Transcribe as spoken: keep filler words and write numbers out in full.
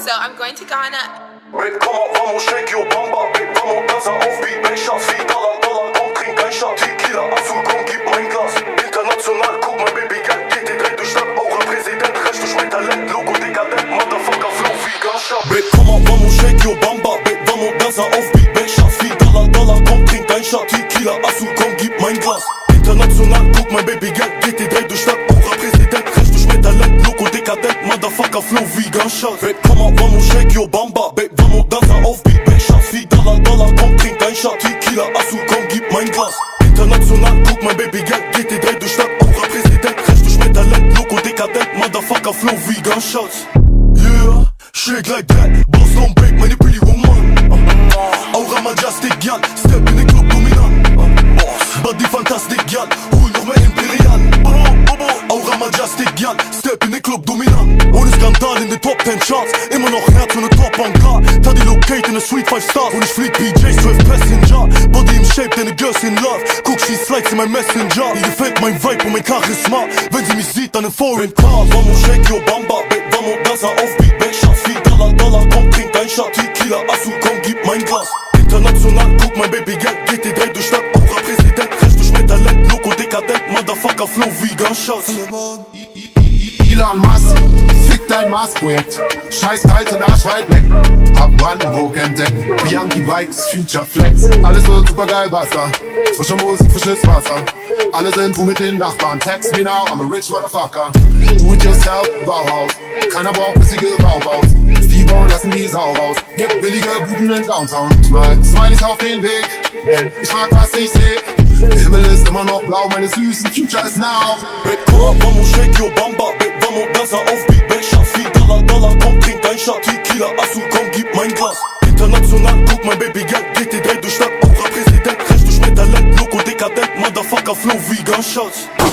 So I'm going to Ghana. Babe, komm mal, vamos, shake your bamba. Babe, vamos, dansa auf Beat, mein Schatz. Wie Dollar, Dollar, komm, trink ein Shot. Tequila, Azul, komm, gib mein Glas. International, guck mal, Baby, Geld geht die Dreh durch Stadt. Auch ein Präsident, recht durch mein Talent. Logo, dekadent, Motherfucker, Flow wie Gunshot. Babe, komm mal, vamos, shake your bamba. Babe, vamos, dansa auf Beat, mein Schatz. Wie Dollar, Dollar, komm, trink ein Shot. Tequila, Azul, komm, gib mein Glas. International, guck mal, Baby, Geld geht die Dreh durch Stadt. Auch ein Präsident, recht durch mein Talent. Logo, dekadent, Motherfucker, Flow wie Gunshot. Babe, komm mal, vamos, shake your bamba. Babe, vamos, dansa auf Beat, mein Schatz. Wie Dollar, Dollar, komm, trink ein Shot. Tequila, Azul, komm, gib mein Glas. International, guck mal, Baby, Geld geht die Dreh durch Stadt. Auch ein Präsident, recht durch mein Talent. Logo, dekadent, Motherfucker, Flow wie Gunshots. Yeah, shake like that. Boss don't break, meine pretty woman. uh, Aura majestic, gal. Step in the club, dominant. uh, Body fantastic, gal. Hol noch mehr Imperial. Aura majestic, gal. Step in the club, dominant. Ohne Skandal in den Top ten Charts. Immer noch Herz und Top on Car. Taddy locate in a Suite five Stars. Und ich flieg P Js, zwölf Passenger. Body im Shape, deine Girls in Love. Guck, she slides in my Messenger. Ihr gefällt mein Vibe und mein Charisma. Wenn sie mich sieht, dann in Foreign Car. Vamos, shake your bamba. Babe, vamos, dansa auf Beat. Back Schatz, wie Dollar, Dollar, komm, trink ein Shot. Tequila, Azul, komm, gib mein Glas. International, guck mein Baby, Geld geht die Dreh durch Stadt. Auch ein Präsident, recht durch mein Talent. Logo, dekadent, Motherfucker, Flow wie Gunshots. Elon Musk, fick dein Mars-Projekt. Scheiß Alter, Arsch weit weg. Hab Brandenburg entdeckt. Bianchi Bikes, Future Flex. Alles wird super geil, Basta. Frische Musik, frisches Wasser. Alle sind wo mit den Nachbarn. Text me now, I'm a rich motherfucker. Do it yourself, Bauhaus. Keiner braucht bissige Baubaus. Die bauen lassen die Sau raus. Gibt billige Buden in Downtown. Mal Smileys auf den Weg. Ich mag, was ich seh. Der Himmel ist immer noch blau, meine süßen Future is now. Babe, komm, vamos, shake your bamba. Babe, vamos, dansa auf Beat, Back Schatz. Wie Dollar, Dollar, komm, trink ein Shot. Tequila, Azul, komm, gib mein Glas. International, guck mein Baby, Geld geht die Dreh durch Stadt. Auch ein Präsident, recht durch mein Talent. Logo, dekadent, Motherfucker, Flow wie Gunshots.